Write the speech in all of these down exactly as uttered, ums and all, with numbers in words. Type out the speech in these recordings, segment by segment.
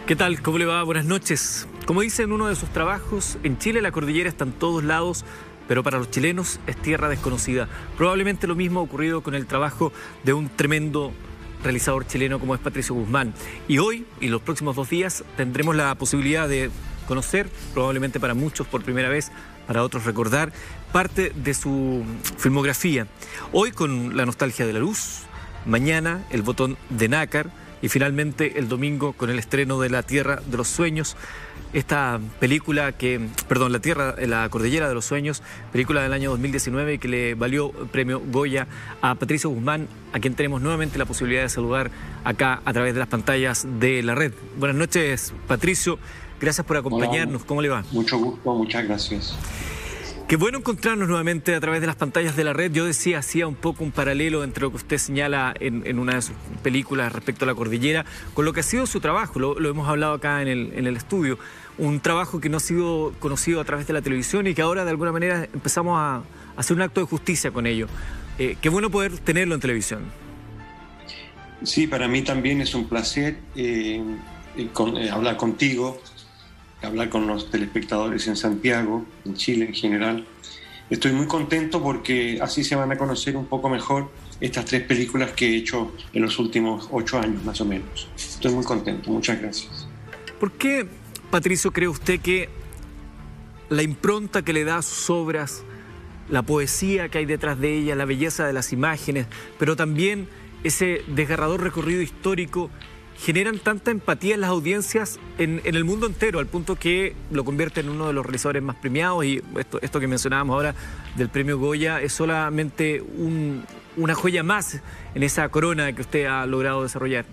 ¿Qué tal? ¿Cómo le va? Buenas noches. Como dice en uno de sus trabajos, en Chile la cordillera está en todos lados, pero para los chilenos es tierra desconocida. Probablemente lo mismo ha ocurrido con el trabajo de un tremendo realizador chileno como es Patricio Guzmán. Y hoy y los próximos dos días tendremos la posibilidad de conocer, probablemente para muchos por primera vez, para otros recordar, parte de su filmografía. Hoy con La nostalgia de la luz, mañana El botón de nácar, y finalmente el domingo con el estreno de La tierra de los sueños, esta película que, perdón, La tierra, La cordillera de los sueños, película del año dos mil diecinueve que le valió premio Goya a Patricio Guzmán, a quien tenemos nuevamente la posibilidad de saludar acá a través de las pantallas de la red. Buenas noches, Patricio, gracias por acompañarnos. Hola, ¿cómo le va? Mucho gusto, muchas gracias. Qué bueno encontrarnos nuevamente a través de las pantallas de la red. Yo decía, hacía un poco un paralelo entre lo que usted señala en, en una de sus películas respecto a la cordillera, con lo que ha sido su trabajo, lo, lo hemos hablado acá en el, en el estudio, un trabajo que no ha sido conocido a través de la televisión y que ahora de alguna manera empezamos a, a hacer un acto de justicia con ello. Eh, qué bueno poder tenerlo en televisión. Sí, para mí también es un placer eh, con, eh, hablar contigo, hablar con los telespectadores en Santiago, en Chile en general. Estoy muy contento porque así se van a conocer un poco mejor estas tres películas que he hecho en los últimos ocho años, más o menos. Estoy muy contento, muchas gracias. ¿Por qué, Patricio, cree usted que la impronta que le da a sus obras, la poesía que hay detrás de ellas, la belleza de las imágenes, pero también ese desgarrador recorrido histórico, generan tanta empatía en las audiencias en, en el mundo entero, al punto que lo convierte en uno de los realizadores más premiados? Y esto, esto que mencionábamos ahora del premio Goya es solamente un, una joya más en esa corona que usted ha logrado desarrollar.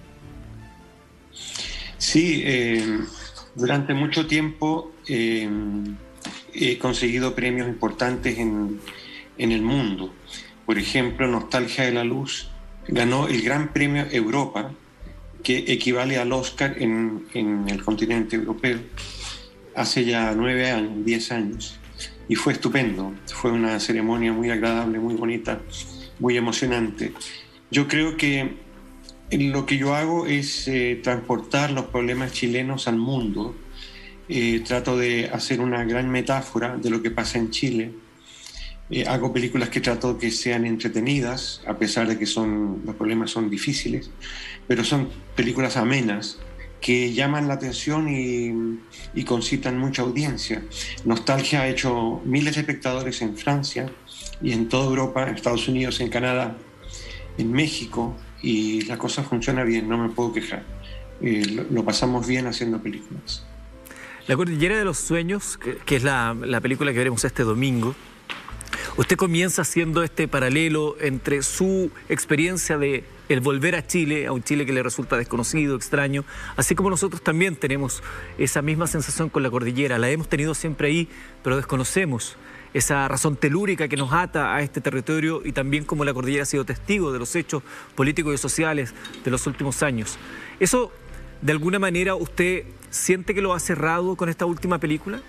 Sí, eh, durante mucho tiempo eh, he conseguido premios importantes en, en el mundo. Por ejemplo, Nostalgia de la Luz ganó el Gran Premio Europa, que equivale al Oscar en, en el continente europeo, hace ya nueve años, diez años, y fue estupendo. Fue una ceremonia muy agradable, muy bonita, muy emocionante. Yo creo que lo que yo hago es eh, transportar los problemas chilenos al mundo. Eh, trato de hacer una gran metáfora de lo que pasa en Chile. Eh, hago películas que trato que sean entretenidas, a pesar de que son, los problemas son difíciles, pero son películas amenas que llaman la atención y, y concitan mucha audiencia. Nostalgia ha hecho miles de espectadores en Francia y en toda Europa, en Estados Unidos, en Canadá, en México, y la cosa funciona bien, no me puedo quejar. Eh, lo, lo pasamos bien haciendo películas. La cordillera de los sueños, que, que es la, la película que veremos este domingo, usted comienza haciendo este paralelo entre su experiencia de el volver a Chile, a un Chile que le resulta desconocido, extraño, así como nosotros también tenemos esa misma sensación con la cordillera. La hemos tenido siempre ahí, pero desconocemos esa razón telúrica que nos ata a este territorio, y también como la cordillera ha sido testigo de los hechos políticos y sociales de los últimos años. ¿Eso, de alguna manera, usted siente que lo ha cerrado con esta última película?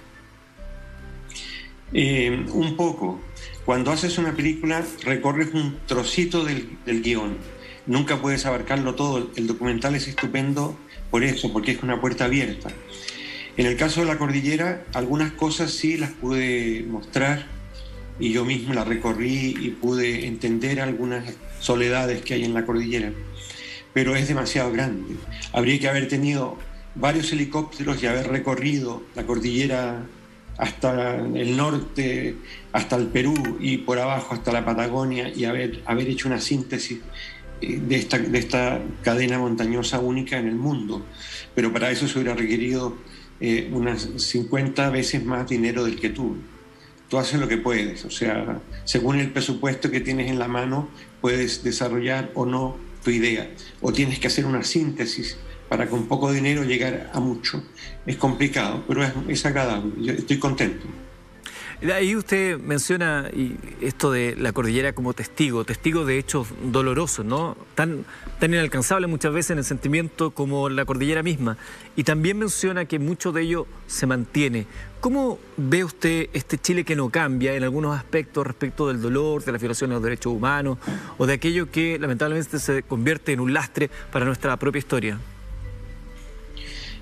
Eh, un poco. Cuando haces una película, recorres un trocito del, del guión. Nunca puedes abarcarlo todo. El documental es estupendo por eso, porque es una puerta abierta. En el caso de la cordillera, algunas cosas sí las pude mostrar y yo mismo las recorrí y pude entender algunas soledades que hay en la cordillera. Pero es demasiado grande. Habría que haber tenido varios helicópteros y haber recorrido la cordillera hasta el norte, hasta el Perú, y por abajo hasta la Patagonia, y haber, haber hecho una síntesis de esta, de esta cadena montañosa única en el mundo. Pero para eso se hubiera requerido eh, unas cincuenta veces más dinero del que tuve. Tú haces lo que puedes, o sea, según el presupuesto que tienes en la mano, puedes desarrollar o no tu idea, o tienes que hacer una síntesis para con poco dinero llegar a mucho. Es complicado, pero es, es agradable. Yo estoy contento. Ahí usted menciona y esto de la cordillera como testigo, testigo de hechos dolorosos, ¿no? Tan, tan inalcanzables muchas veces en el sentimiento como la cordillera misma. Y también menciona que mucho de ello se mantiene. ¿Cómo ve usted este Chile que no cambia en algunos aspectos respecto del dolor, de la violación de los derechos humanos o de aquello que lamentablemente se convierte en un lastre para nuestra propia historia?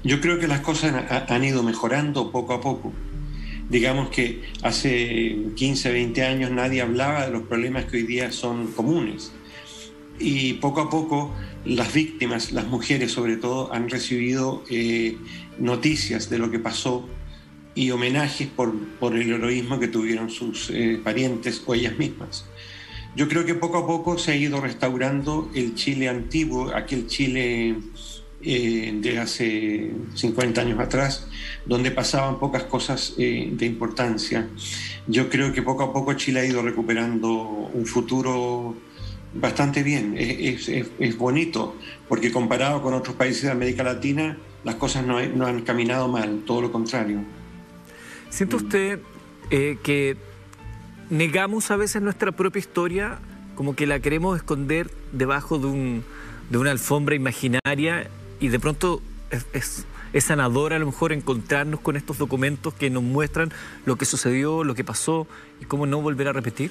Yo creo que las cosas ha, han ido mejorando poco a poco. Digamos que hace quince, veinte años nadie hablaba de los problemas que hoy día son comunes. Y poco a poco las víctimas, las mujeres sobre todo, han recibido eh, noticias de lo que pasó y homenajes por, por el heroísmo que tuvieron sus eh, parientes o ellas mismas. Yo creo que poco a poco se ha ido restaurando el Chile antiguo, aquel Chile eh, de hace cincuenta años atrás, donde pasaban pocas cosas eh, de importancia. Yo creo que poco a poco Chile ha ido recuperando un futuro bastante bien. Es, es, es bonito, porque comparado con otros países de América Latina, las cosas no, no han caminado mal, todo lo contrario. ¿Siente usted eh, que negamos a veces nuestra propia historia, como que la queremos esconder debajo de, un, de una alfombra imaginaria, y de pronto es, es, es sanador a lo mejor encontrarnos con estos documentos que nos muestran lo que sucedió, lo que pasó y cómo no volver a repetir?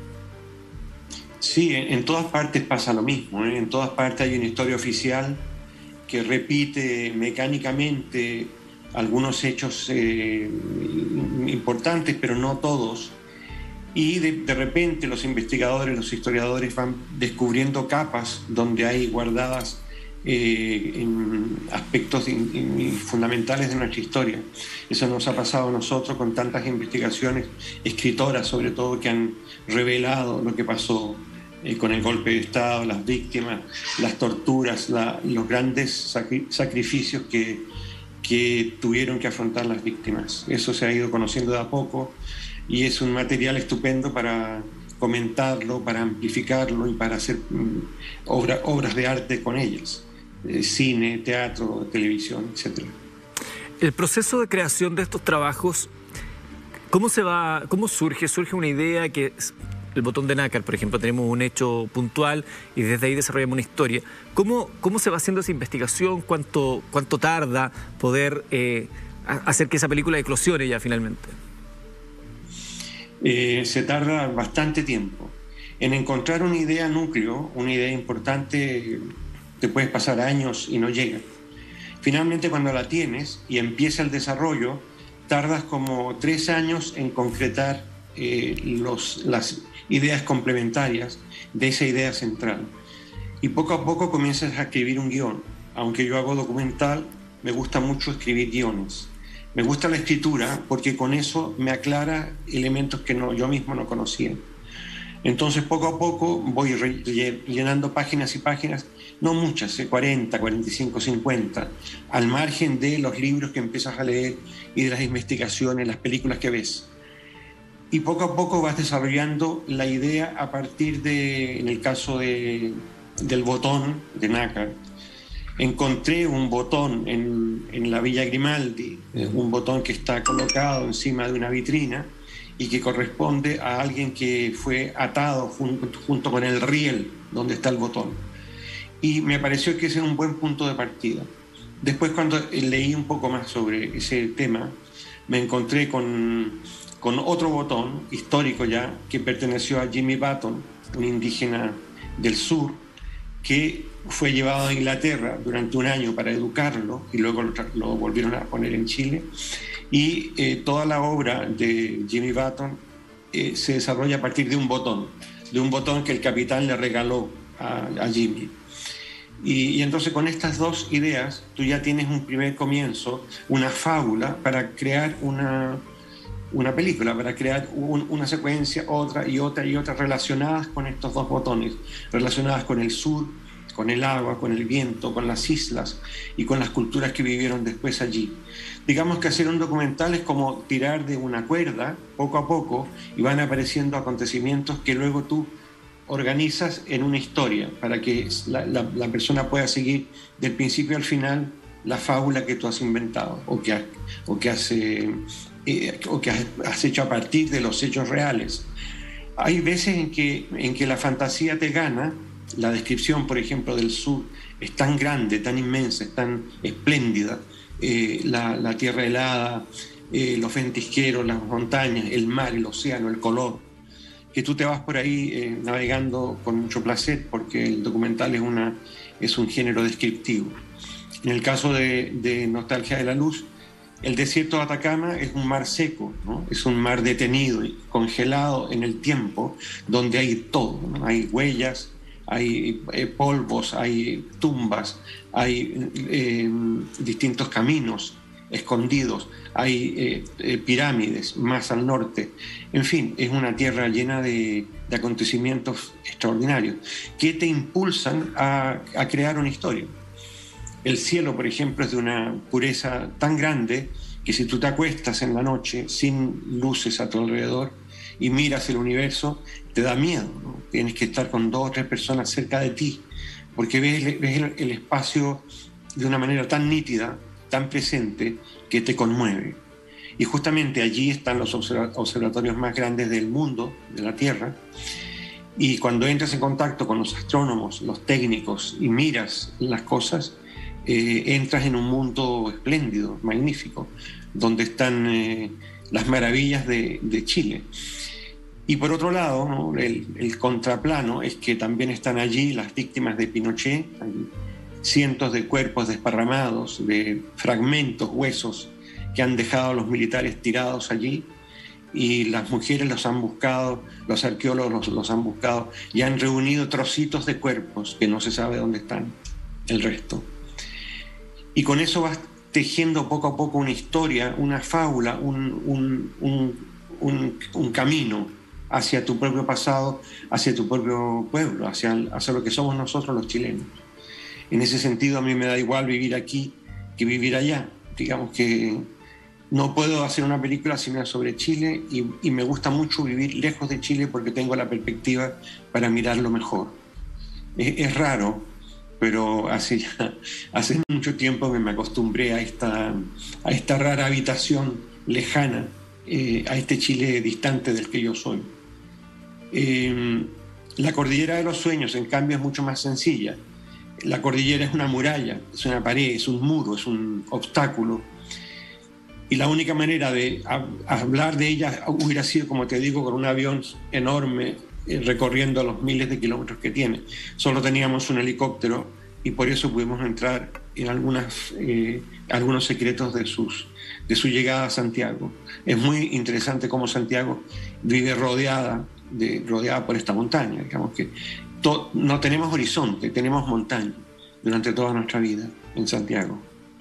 Sí, en, en todas partes pasa lo mismo, ¿eh? En todas partes hay una historia oficial que repite mecánicamente algunos hechos eh, importantes, pero no todos. Y de, de repente los investigadores, los historiadores van descubriendo capas donde hay guardadas eh, en aspectos in, in, fundamentales de nuestra historia. Eso nos ha pasado a nosotros con tantas investigaciones, escritoras sobre todo, que han revelado lo que pasó eh, con el golpe de Estado, las víctimas, las torturas, la, los grandes sacri sacrificios que, que tuvieron que afrontar las víctimas. Eso se ha ido conociendo de a poco y es un material estupendo para comentarlo, para amplificarlo y para hacer um, obra, obras de arte con ellas, eh, cine, teatro, televisión, etcétera. El proceso de creación de estos trabajos, ¿cómo se va, cómo surge? Surge una idea que el botón de nácar, por ejemplo, tenemos un hecho puntual y desde ahí desarrollamos una historia. ¿Cómo, cómo se va haciendo esa investigación? ¿Cuánto, cuánto tarda poder eh, hacer que esa película eclosione ya finalmente? Eh, se tarda bastante tiempo. En encontrar una idea núcleo, una idea importante, te puedes pasar años y no llega. Finalmente, cuando la tienes y empieza el desarrollo, tardas como tres años en concretar eh, los, las ideas complementarias de esa idea central. Y poco a poco comienzas a escribir un guión. Aunque yo hago documental, me gusta mucho escribir guiones. Me gusta la escritura porque con eso me aclara elementos que no, yo mismo no conocía. Entonces, poco a poco voy llenando páginas y páginas, no muchas, cuarenta, cuarenta y cinco, cincuenta, al margen de los libros que empiezas a leer y de las investigaciones, las películas que ves. Y poco a poco vas desarrollando la idea a partir de, en el caso de, del botón de nácar. Encontré un botón en, en la Villa Grimaldi, un botón que está colocado encima de una vitrina y que corresponde a alguien que fue atado junto, junto con el riel donde está el botón. Y me pareció que ese era un buen punto de partida. Después, cuando leí un poco más sobre ese tema, me encontré con, con otro botón histórico ya, que perteneció a Jimmy Button, un indígena del sur, que fue llevado a Inglaterra durante un año para educarlo y luego lo, lo volvieron a poner en Chile. Y eh, toda la obra de Jimmy Button eh, se desarrolla a partir de un botón, de un botón que el capitán le regaló a, a Jimmy. Y, y entonces con estas dos ideas tú ya tienes un primer comienzo, una fábula para crear una, una película, para crear un, una secuencia, otra y otra y otra relacionadas con estos dos botones, relacionadas con el sur, con el agua, con el viento, con las islas y con las culturas que vivieron después allí. Digamos que hacer un documental es como tirar de una cuerda poco a poco y van apareciendo acontecimientos que luego tú organizas en una historia para que la, la, la persona pueda seguir del principio al final la fábula que tú has inventado o que has, o que has, eh, eh, o que has, has hecho a partir de los hechos reales. Hay veces en que, en que la fantasía te gana. La descripción, por ejemplo, del sur es tan grande, tan inmensa, es tan espléndida, eh, la, la tierra helada, eh, los ventisqueros, las montañas, el mar, el océano, el color, que tú te vas por ahí eh, navegando con mucho placer porque el documental es, una, es un género descriptivo. En el caso de, de Nostalgia de la Luz, el desierto de Atacama es un mar seco, ¿no? Es un mar detenido y congelado en el tiempo, donde hay todo, ¿no? Hay huellas, hay eh, polvos, hay tumbas, hay eh, distintos caminos escondidos, hay eh, eh, pirámides más al norte. En fin, es una tierra llena de, de acontecimientos extraordinarios que te impulsan a, a crear una historia. El cielo, por ejemplo, es de una pureza tan grande que si tú te acuestas en la noche sin luces a tu alrededor y miras el universo, te da miedo, ¿no? Tienes que estar con dos o tres personas cerca de ti, porque ves, ves el, el espacio de una manera tan nítida, tan presente, que te conmueve. Y justamente allí están los observa- observatorios más grandes del mundo, de la Tierra, y cuando entras en contacto con los astrónomos, los técnicos, y miras las cosas, Eh, entras en un mundo espléndido, magnífico, donde están eh, las maravillas de, de Chile. Y por otro lado, ¿no? el, el contraplano es que también están allí las víctimas de Pinochet, hay cientos de cuerpos desparramados, de fragmentos, huesos que han dejado a los militares tirados allí, y las mujeres los han buscado, los arqueólogos los, los han buscado y han reunido trocitos de cuerpos que no se sabe dónde están, el resto. Y con eso vas tejiendo poco a poco una historia, una fábula, un, un, un, un, un camino hacia tu propio pasado, hacia tu propio pueblo, hacia, hacia lo que somos nosotros los chilenos. En ese sentido, a mí me da igual vivir aquí que vivir allá. Digamos que no puedo hacer una película sino sobre Chile, y, y me gusta mucho vivir lejos de Chile porque tengo la perspectiva para mirarlo mejor. Es, es raro, pero hace, ya, hace mucho tiempo que me acostumbré a esta, a esta rara habitación lejana, eh, a este Chile distante del que yo soy. Eh, la cordillera de los sueños, en cambio, es mucho más sencilla. La cordillera es una muralla, es una pared, es un muro, es un obstáculo. Y la única manera de hablar de ella hubiera sido, como te digo, con un avión enorme, recorriendo los miles de kilómetros que tiene. Solo teníamos un helicóptero y por eso pudimos entrar en algunas, eh, algunos secretos de, sus, de su llegada a Santiago. Es muy interesante cómo Santiago vive rodeada, de, rodeada por esta montaña. Digamos que to, no tenemos horizonte, tenemos montaña durante toda nuestra vida en Santiago.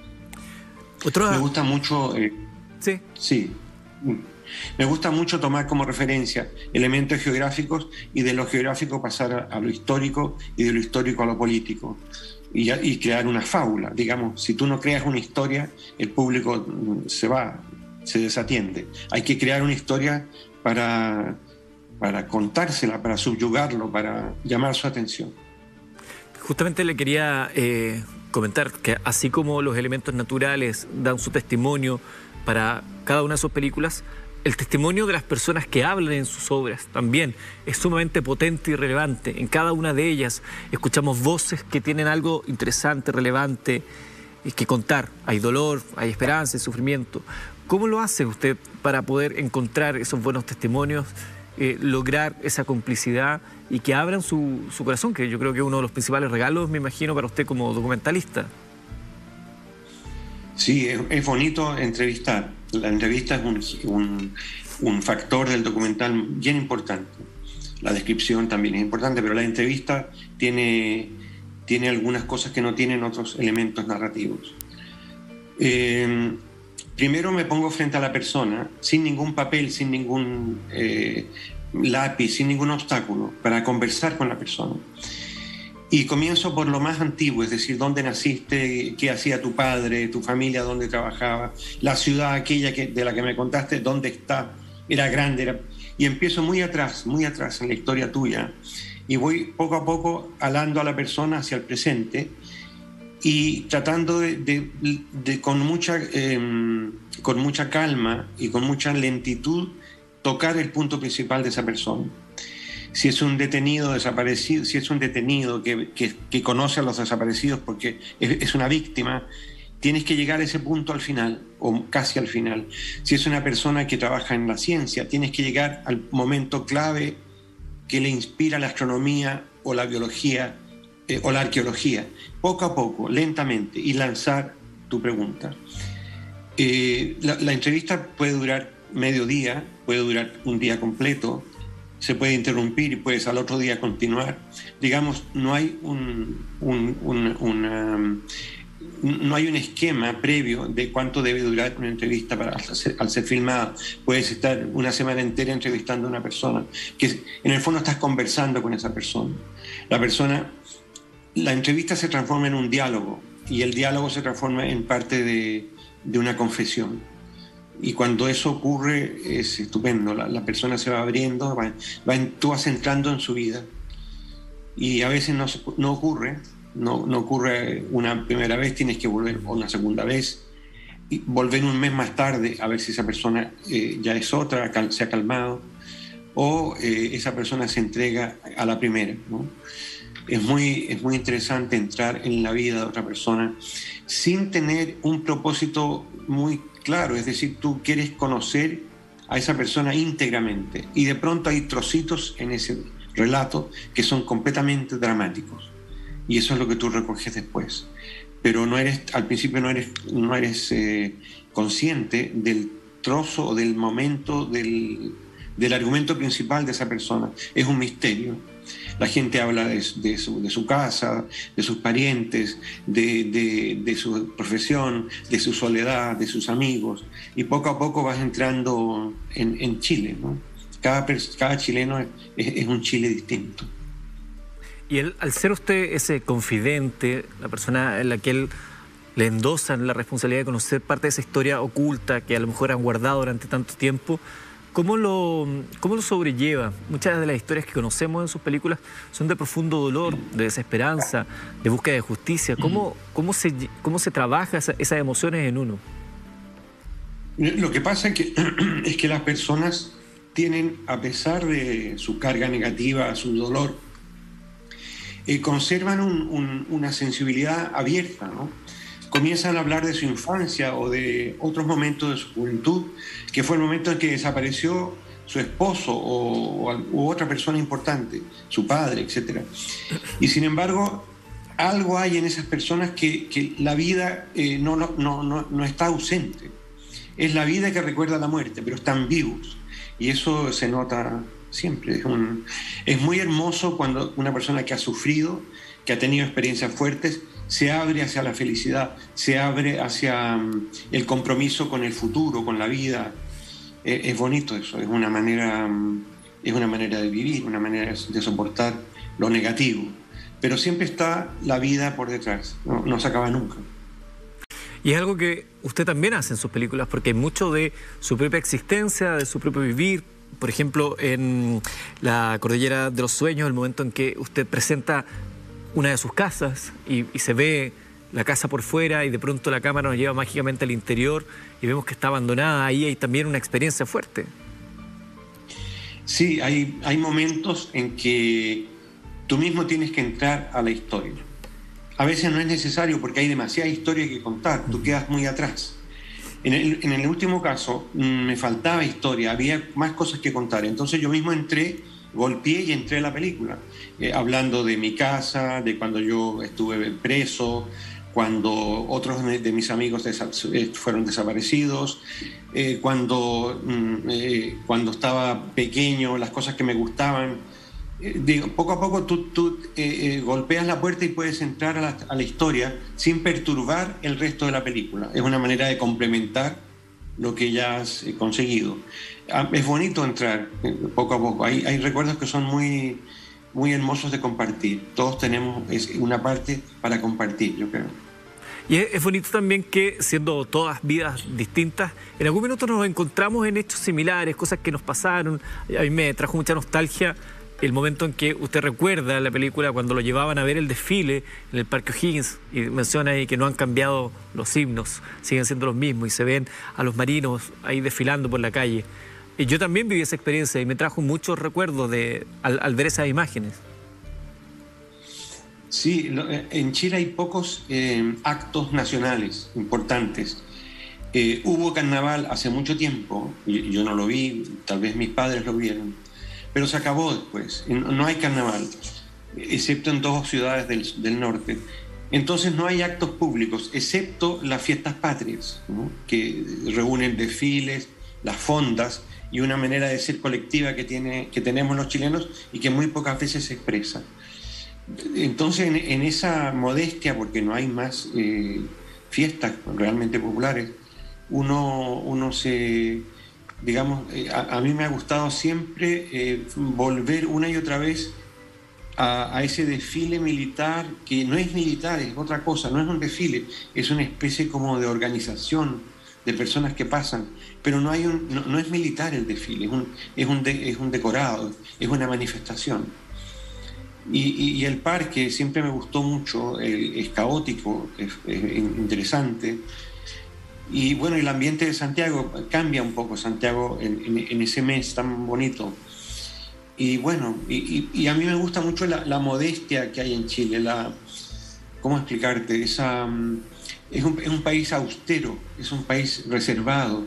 ¿Otro? Me gusta mucho... Eh, sí. Sí. Me gusta mucho tomar como referencia elementos geográficos y de lo geográfico pasar a, a lo histórico y de lo histórico a lo político y, y crear una fábula. Digamos, si tú no creas una historia, el público se va, se desatiende. Hay que crear una historia para, para contársela, para subyugarlo, para llamar su atención. Justamente le quería eh, comentar que así como los elementos naturales dan su testimonio para cada una de sus películas, el testimonio de las personas que hablan en sus obras también es sumamente potente y relevante. En cada una de ellas escuchamos voces que tienen algo interesante, relevante que contar. Hay dolor, hay esperanza, hay sufrimiento. ¿Cómo lo hace usted para poder encontrar esos buenos testimonios, eh, lograr esa complicidad y que abran su, su corazón, que yo creo que es uno de los principales regalos, me imagino, para usted como documentalista? Sí, es, es bonito entrevistar. La entrevista es un, un, un factor del documental bien importante. La descripción también es importante, pero la entrevista tiene, tiene algunas cosas que no tienen otros elementos narrativos. Eh, primero me pongo frente a la persona, sin ningún papel, sin ningún eh, lápiz, sin ningún obstáculo, para conversar con la persona. Y comienzo por lo más antiguo, es decir, dónde naciste, qué hacía tu padre, tu familia, dónde trabajaba, la ciudad aquella que, de la que me contaste, dónde está, era grande. Era... Y empiezo muy atrás, muy atrás en la historia tuya. Y voy poco a poco alando a la persona hacia el presente y tratando de, de, de con, mucha, eh, con mucha calma y con mucha lentitud, tocar el punto principal de esa persona. Si es un detenido desaparecido, si es un detenido que, que, que conoce a los desaparecidos porque es, es una víctima, tienes que llegar a ese punto al final, o casi al final. Si es una persona que trabaja en la ciencia, tienes que llegar al momento clave que le inspira la astronomía o la biología eh, o la arqueología, poco a poco, lentamente, y lanzar tu pregunta. Eh, la, la entrevista puede durar medio día, puede durar un día completo, se puede interrumpir y puedes al otro día continuar. Digamos, no hay un, un, un, una, no hay un esquema previo de cuánto debe durar una entrevista para, al, ser, al ser filmada. Puedes estar una semana entera entrevistando a una persona, que en el fondo estás conversando con esa persona. La persona, la entrevista se transforma en un diálogo y el diálogo se transforma en parte de, de una confesión. Y cuando eso ocurre es estupendo, la, la persona se va abriendo, va, va en, tú vas entrando en su vida. Y a veces no, no ocurre, no, no ocurre una primera vez, tienes que volver una segunda vez, y volver un mes más tarde a ver si esa persona eh, ya es otra, se ha calmado, o eh, esa persona se entrega a la primera, ¿no? Es muy, es muy interesante entrar en la vida de otra persona sin tener un propósito muy claro, es decir, tú quieres conocer a esa persona íntegramente y de pronto hay trocitos en ese relato que son completamente dramáticos y eso es lo que tú recoges después, pero no eres, al principio no eres, no eres eh, consciente del trozo o del momento del, del argumento principal de esa persona, es un misterio. La gente habla de, de, su, de su casa, de sus parientes, de, de, de su profesión, de su soledad, de sus amigos, y poco a poco vas entrando en, en Chile, ¿no? Cada, cada chileno es, es un Chile distinto. Y él, al ser usted ese confidente, la persona en la que él le endosan la responsabilidad de conocer parte de esa historia oculta que a lo mejor han guardado durante tanto tiempo, ¿Cómo lo, ¿Cómo lo sobrelleva? Muchas de las historias que conocemos en sus películas son de profundo dolor, de desesperanza, de búsqueda de justicia. ¿Cómo, cómo, se, cómo se trabaja esa, esas emociones en uno? Lo que pasa es que, es que las personas tienen, a pesar de su carga negativa, su dolor, eh, conservan un, un, una sensibilidad abierta, ¿no? Comienzan a hablar de su infancia o de otros momentos de su juventud, que fue el momento en que desapareció su esposo o, o u otra persona importante, su padre, etcétera. Y sin embargo, algo hay en esas personas que, que la vida eh, no, no, no, no está ausente. Es la vida que recuerda la muerte, pero están vivos. Y eso se nota siempre. Es, un, es muy hermoso cuando una persona que ha sufrido, que ha tenido experiencias fuertes, se abre hacia la felicidad, se abre hacia um, el compromiso con el futuro, con la vida. Eh, es bonito eso, es una manera, um, es una manera de vivir, una manera de soportar lo negativo. Pero siempre está la vida por detrás, no, no se acaba nunca. Y es algo que usted también hace en sus películas, porque hay mucho de su propia existencia, de su propio vivir. Por ejemplo, en La Cordillera de los Sueños, el momento en que usted presenta una de sus casas y, y se ve la casa por fuera y de pronto la cámara nos lleva mágicamente al interior y vemos que está abandonada. Ahí hay también una experiencia fuerte. Sí, hay, hay momentos en que tú mismo tienes que entrar a la historia. A veces no es necesario porque hay demasiada historia que contar, tú quedas muy atrás. En el, en el último caso me faltaba historia, había más cosas que contar, entonces yo mismo entré, golpeé y entré a la película, eh, hablando de mi casa, de cuando yo estuve preso, cuando otros de mis amigos desa- fueron desaparecidos, eh, cuando, eh, cuando estaba pequeño, las cosas que me gustaban. Eh, digo, poco a poco tú, tú eh, eh, golpeas la puerta y puedes entrar a la, a la historia sin perturbar el resto de la película. Es una manera de complementar lo que ya has eh, conseguido. Ah, es bonito entrar eh, poco a poco. Hay, hay recuerdos que son muy, muy hermosos de compartir. Todos tenemos es una parte para compartir, yo creo. Y es, es bonito también que, siendo todas vidas distintas, en algún minuto nos encontramos en hechos similares, cosas que nos pasaron. A mí me trajo mucha nostalgia el momento en que usted recuerda la película cuando lo llevaban a ver el desfile en el Parque O'Higgins y menciona ahí que no han cambiado los himnos, siguen siendo los mismos y se ven a los marinos ahí desfilando por la calle. Y yo también viví esa experiencia y me trajo muchos recuerdos de, al, al ver esas imágenes. Sí, en Chile hay pocos eh, actos nacionales importantes. Eh, hubo carnaval hace mucho tiempo, y yo no lo vi, tal vez mis padres lo vieron, pero se acabó después, no hay carnaval. excepto en dos ciudades del, del norte. Entonces no hay actos públicos, excepto las fiestas patrias, ¿no? Que reúnen desfiles, las fondas y una manera de ser colectiva que, tiene, que tenemos los chilenos y que muy pocas veces se expresa. Entonces en, en esa modestia, porque no hay más eh, fiestas realmente populares, uno, uno se, digamos, eh, a, a mí me ha gustado siempre eh, volver una y otra vez a, a ese desfile militar, que no es militar, es otra cosa, no es un desfile, es una especie como de organización de personas que pasan, pero no, hay un, no, no es militar el desfile, es un, es un, de, es un decorado, es una manifestación. Y, y, y el parque siempre me gustó mucho, el, es caótico, es, es interesante. Y bueno, el ambiente de Santiago cambia un poco, Santiago en, en, en ese mes tan bonito. Y bueno, y, y, y a mí me gusta mucho la, la modestia que hay en Chile, la, ¿cómo explicarte? Esa, es, un, es un país austero, es un país reservado,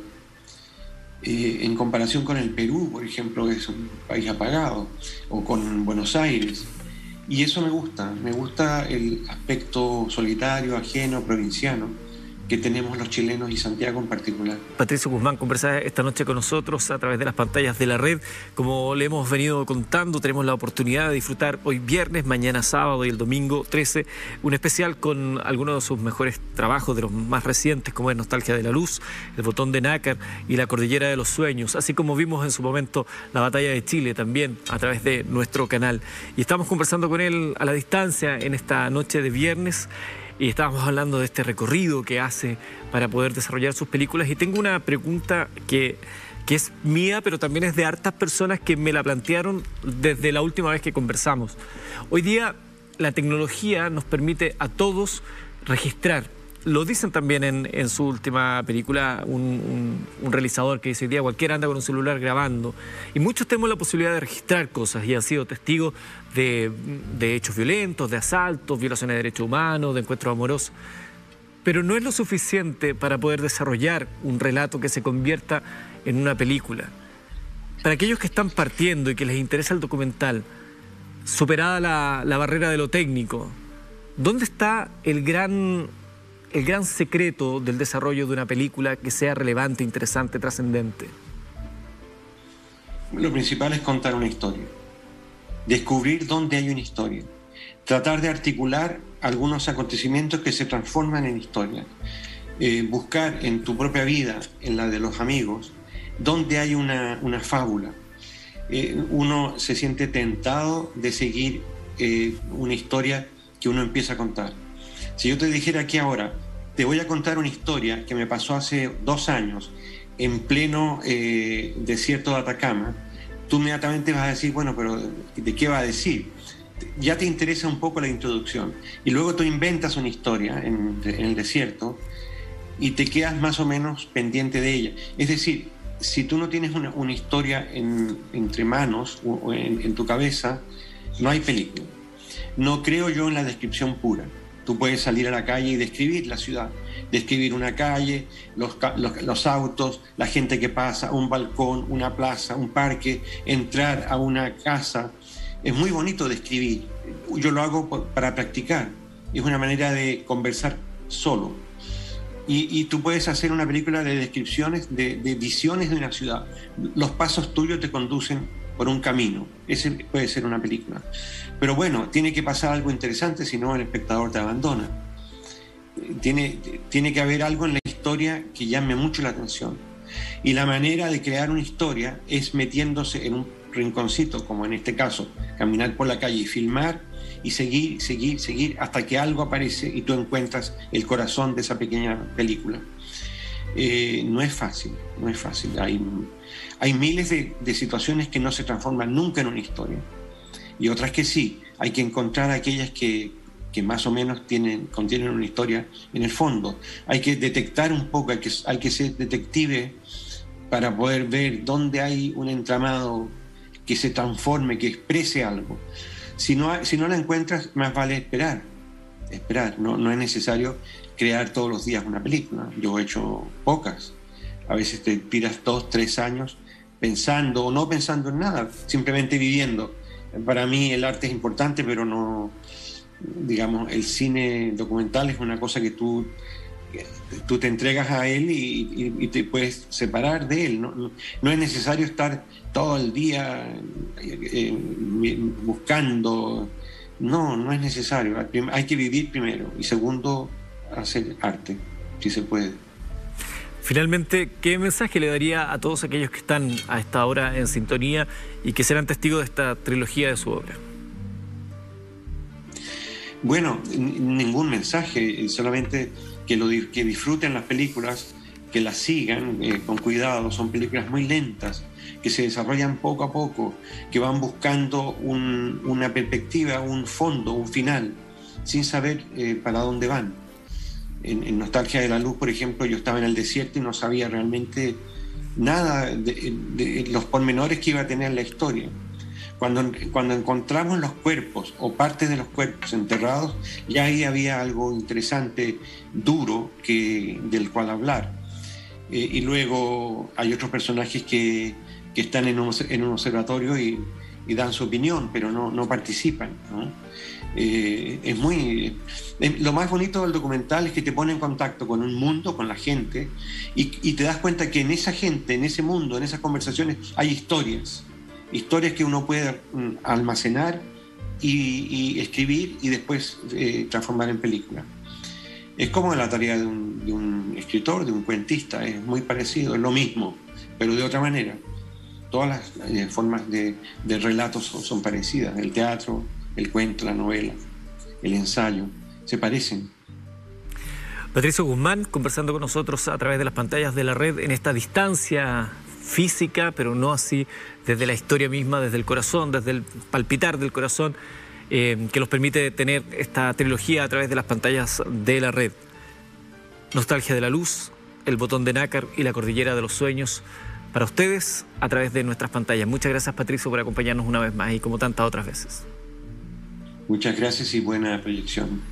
eh, en comparación con el Perú, por ejemplo, que es un país apagado, o con Buenos Aires. Y eso me gusta, me gusta el aspecto solitario, ajeno, provinciano que tenemos los chilenos y Santiago en particular. Patricio Guzmán conversa esta noche con nosotros a través de las pantallas de la red. Como le hemos venido contando, tenemos la oportunidad de disfrutar hoy viernes, mañana sábado y el domingo trece, un especial con algunos de sus mejores trabajos, de los más recientes, como es Nostalgia de la Luz, El Botón de Nácar y La Cordillera de los Sueños, así como vimos en su momento La Batalla de Chile también a través de nuestro canal. Y estamos conversando con él a la distancia en esta noche de viernes. Y estábamos hablando de este recorrido que hace para poder desarrollar sus películas. Y tengo una pregunta que, que es mía, pero también es de hartas personas que me la plantearon desde la última vez que conversamos. Hoy día la tecnología nos permite a todos registrar. Lo dicen también en, en su última película un, un, un realizador que dice: hoy día cualquiera anda con un celular grabando. Y muchos tenemos la posibilidad de registrar cosas y han sido testigos de, de hechos violentos, de asaltos, violaciones de derechos humanos, de encuentros amorosos. Pero no es lo suficiente para poder desarrollar un relato que se convierta en una película. Para aquellos que están partiendo y que les interesa el documental, superada la, la barrera de lo técnico, ¿dónde está el gran... el gran secreto del desarrollo de una película que sea relevante, interesante, trascendente? Lo principal es contar una historia, descubrir dónde hay una historia, tratar de articular algunos acontecimientos que se transforman en historia, eh, buscar en tu propia vida, en la de los amigos, dónde hay una, una fábula. Eh, uno se siente tentado de seguir eh, una historia que uno empieza a contar. Si yo te dijera aquí ahora, te voy a contar una historia que me pasó hace dos años en pleno eh, desierto de Atacama, tú inmediatamente vas a decir, bueno, pero ¿de qué va a decir? Ya te interesa un poco la introducción. Y luego tú inventas una historia en, en el desierto y te quedas más o menos pendiente de ella. Es decir, si tú no tienes una, una historia en, entre manos o, o en, en tu cabeza, no hay película. No creo yo en la descripción pura. Tú puedes salir a la calle y describir la ciudad, describir una calle, los, los, los autos, la gente que pasa, un balcón, una plaza, un parque, entrar a una casa. Es muy bonito describir. Yo lo hago por, para practicar. Es una manera de conversar solo. Y, y tú puedes hacer una película de descripciones, de, de visiones de una ciudad. Los pasos tuyos te conducen por un camino. Ese puede ser una película. Pero bueno, tiene que pasar algo interesante, si no el espectador te abandona. Tiene, tiene que haber algo en la historia que llame mucho la atención. Y la manera de crear una historia es metiéndose en un rinconcito, como en este caso, caminar por la calle y filmar y seguir, seguir, seguir hasta que algo aparece y tú encuentras el corazón de esa pequeña película. Eh, no es fácil, no es fácil. Hay, hay miles de, de situaciones que no se transforman nunca en una historia y otras que sí. Hay que encontrar aquellas que, que más o menos tienen, contienen una historia en el fondo. Hay que detectar un poco, hay que, hay que ser detective para poder ver dónde hay un entramado que se transforme, que exprese algo. Si no, si no la encuentras, más vale esperar. Esperar, no, no es necesario crear todos los días una película. Yo he hecho pocas. A veces te tiras dos, tres años pensando o no pensando en nada, simplemente viviendo. Para mí el arte es importante, pero no, digamos, el cine documental es una cosa que tú, tú te entregas a él y, y, y te puedes separar de él. No, no es necesario estar todo el día eh, buscando. No, no es necesario. Hay que vivir primero y segundo, hacer arte, si se puede. Finalmente, ¿qué mensaje le daría a todos aquellos que están a esta hora en sintonía y que serán testigos de esta trilogía de su obra? Bueno, ningún mensaje, solamente que, lo, que disfruten las películas, que las sigan eh, con cuidado. Son películas muy lentas, que se desarrollan poco a poco, que van buscando un, una perspectiva, un fondo, un final, sin saber eh, para dónde van. En, en Nostalgia de la Luz, por ejemplo, yo estaba en el desierto y no sabía realmente nada de, de los pormenores que iba a tener la historia. Cuando, cuando encontramos los cuerpos o partes de los cuerpos enterrados, ya ahí había algo interesante, duro, que, del cual hablar. Eh, y luego hay otros personajes que, que están en un, en un observatorio y, y dan su opinión, pero no, no participan, ¿no? Eh, es muy... Eh, lo más bonito del documental es que te pone en contacto con un mundo, con la gente, y, y te das cuenta que en esa gente, en ese mundo, en esas conversaciones, hay historias. Historias que uno puede mm, almacenar y, y escribir y después eh, transformar en película. Es como la tarea de un, de un escritor, de un cuentista, es muy parecido, es lo mismo, pero de otra manera. Todas las eh, formas de, de relatos son, son parecidas, el teatro, el cuento, la novela, el ensayo, se parecen. Patricio Guzmán, conversando con nosotros a través de las pantallas de la red en esta distancia física, pero no así desde la historia misma, desde el corazón, desde el palpitar del corazón, eh, que nos permite tener esta trilogía a través de las pantallas de la red. Nostalgia de la Luz, El Botón de Nácar y La Cordillera de los Sueños, para ustedes a través de nuestras pantallas. Muchas gracias, Patricio, por acompañarnos una vez más y como tantas otras veces. Muchas gracias y buena proyección.